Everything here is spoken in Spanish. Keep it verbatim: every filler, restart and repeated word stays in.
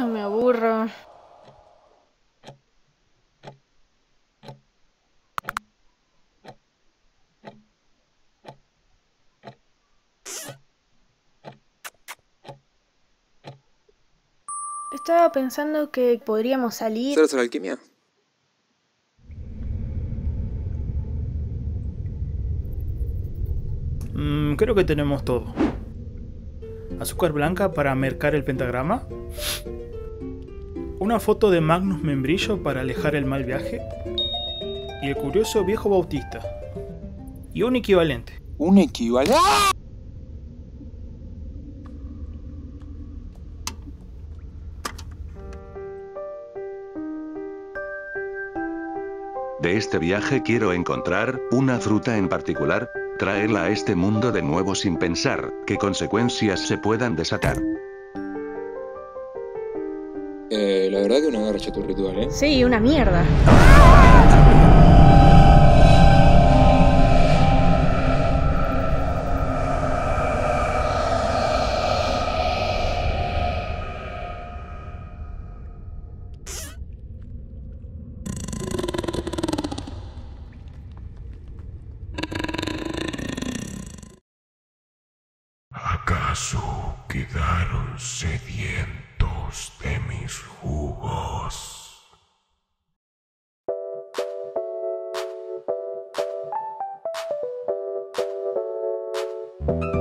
Ah, me aburro. Estaba pensando que podríamos salir. ¿Ceros a la alquimia? Mm, creo que tenemos todo. Azúcar blanca para mercar el pentagrama. Una foto de Magnus Membrillo para alejar el mal viaje. Y el curioso viejo Bautista. Y un equivalente. ¿Un equivalente? De este viaje quiero encontrar una fruta en particular, traerla a este mundo de nuevo sin pensar qué consecuencias se puedan desatar. Eh, la verdad que una garcha tu ritual, ¿eh? Sí, una mierda. ¿Acaso quedaron sedientos de mis jugos?